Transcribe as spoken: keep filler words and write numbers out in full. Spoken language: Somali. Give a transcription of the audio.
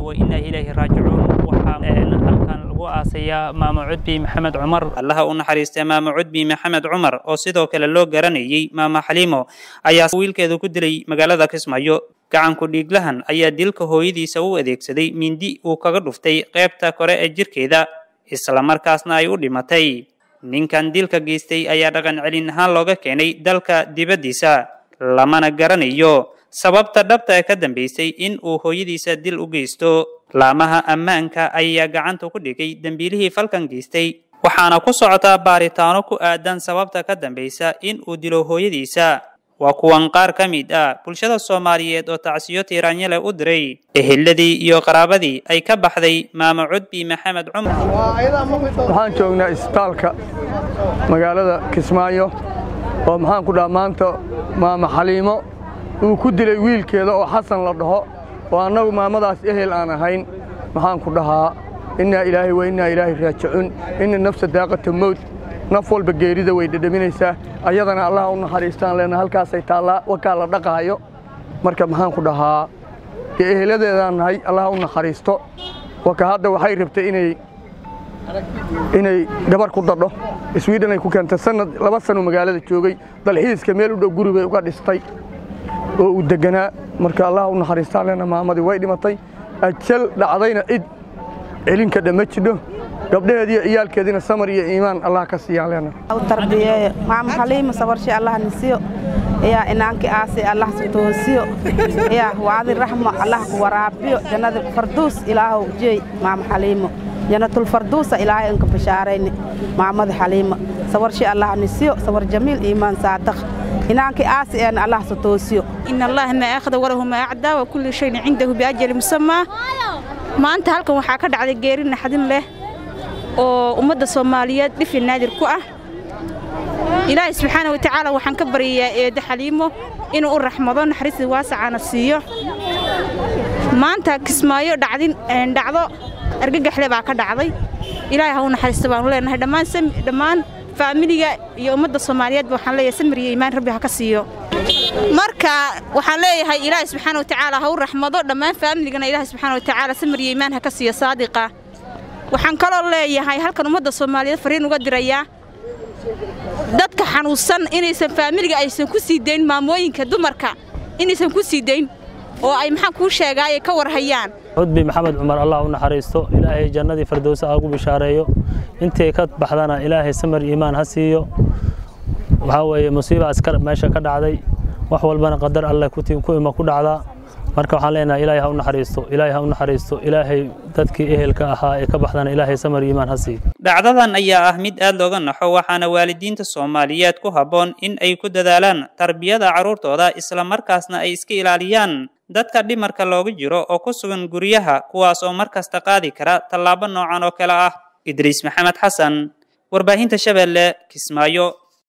وإنا إليه راجعون وحا halkan lagu aasaya maamo Cudbi Maxamed Cumar Allah uu naxariistay maamo Cudbi Maxamed Cumar oo sidoo kale loo garanayay maama Xaliimo ayaa wiilkeedu ku dilay magaalada Kismaayo gacan ku dhiiglahan ayaa dilka hooyadiisa u adeegsaday mindi uu kaga dhuftay qaybta kore ee jirkeeda isla markaasna ay u dhimatay ninkan dilka geystay ayaa dhaqan celin ahaan looga keenay dalka dibadiisa lamana garanayo sababta dhabta ka dambeysay in uu hooyadiisa dil u geysto laamaha ammaanka ayaa gacanta ku dhigay dambiilihii falkan geystay waxaana ku socota baaritaano ku aadan sababta ka dambeysa in uu dilo hooyadiisa waa kuwan qaar ka mid ah bulshada Soomaaliyeed oo tacsiyo tiiraanyale u diray eheladii iyo qaraabadii ay ka baxday maamo Cudbi Maxamed Cumar waxaan joognaa isbitaalka magaalada Kismaayo oo maxaan ku dhamaanto maama Xaliimo uu ku dilay wiilkeeda oo Xasan la dhaho oo anagu maamadaas ehel aan ahayn maxaan ku dhahaa inna ilaahi wa inna ilaahi raaji'un in nafsa daaqata mawt naf walba geerida way dhadhaminaysaa ayadana Allah u naxariistaan leena halkaas ay taala wakaal la dhaqaayo marka maxaan ku dhahaa eheladeedaan nahay Allah u naxariisto waka hadda waxay rabtay inay inay gabar ku dadho Sweden ay ku keentay sanad laba sano magaalada joogay dalxiiska meel u dhow guriga uga dhistay oo u deganaa marka Allah u naxariistaan leena maamadii way dhimatay ajal dhacdayna id celinka dhamajido gabdhaheedii iyaalkeedina samar iyo iimaan Allah ka siiyaan leena tarbiye maam Xaliimo sabarshi Allah nisiyo ya inaanki aasi Allah toosiyo ya waadi rahma Allah ku waraabiyo jannada farduus ilaahu jeey maam Xaliimo jannatul farduus ilaahay inka bashaarayni maamad Xaliimo sabarshi Allah nisiyo sabar jamiil iimaan saadaq إنك آسي أن الله ستوسيو إن الله ما أخذ وله ما أعدى وكل شيء عنده بأجل مسمى ما أنت هلكم وحكد على الجيرين حدين له ومدة الصوماليات في النادر كوة إلهي سبحانه وتعالى وحنكبر يا حليمه إنه الرحمن حريص واسع نفسيه ما أنت كسمايو دعدين دعضو أرجع حلبة كدعضي إلهي هون حريص سبحانه لأنه دمان سم دمان فاميليا iyo umada Soomaaliyeed waxaan leeyahay samriye iimaan rabbi ha ka siiyo marka waxaan leeyahay Ilaahay subhanahu wa ta'ala ha u raxmado dhamaan faamiligana Ilaahay subhanahu wa ta'ala samriye iimaan ha ka siiyo saadiqa waxaan kaloo leeyahay halkan umada Soomaaliyeed fariin uga diraya dadka xanuunsan inaysan faamiliga aysan ku sii deyn maamooyinka dumarka inaysan ku sii deyn oo ay maxaan ku sheegay ka warhayaan Cudbi Maxamed Cumar Allah u naxariisto Ilaahay jannadii firdawsa ugu bishaareeyo intee ka baxdana Ilaahay samir iimaan ha siiyo waxa weeye musiibo askar meesha ka dhacday wax walbana qadar Allah ku tiin ku ima ku dhacda marka waxaan leenahay Ilaahay ha u naxariisto Ilaahay ha u naxariisto Ilaahay dadkii ehelka ahaa ee ka baxdana Ilaahay samir iimaan ha siiyo dhacdadan ayaa ah mid aad looga naxo waxaana waalidiinta Soomaaliyeed ku haboon in ay ku dadaalaan tarbiyada carruurtooda isla markaasna ay iska ilaaliyaan dadka dhimarka looga jiro oo ku sugan guriyaha kuwaas oo markasta qaadi kara tallaabo noocan oo kale ah Idriis Maxamed Xasan warbaahinta Shabeelle Kismaayo.